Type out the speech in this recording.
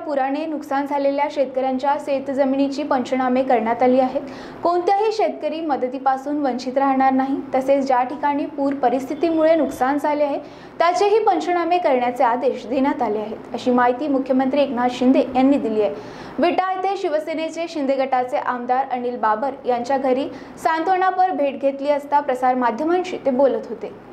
पुराने नुकसान झालेल्या शेतकऱ्यांच्या शेतजमिनीची पंचनामे करण्यात आली आहेत। कोणत्याही शेतकरी मदतीपासून वंचित राहणार नाही। तसेच ज्या ठिकाणी पूर परिस्थितीमुळे नुकसान झाले आहे त्याचेही पंचनामे करण्याचे आदेश देण्यात आले आहेत, अशी माहिती मुख्यमंत्री एकनाथ शिंदे यांनी दिली आहे। विटा येथे शिवसेनेचे शिंदे गटाचे आमदार अनिल बाबर यांच्या घरी सांत्वनापर भेट घेतली असता प्रसार माध्यमांशी ते बोलत होते।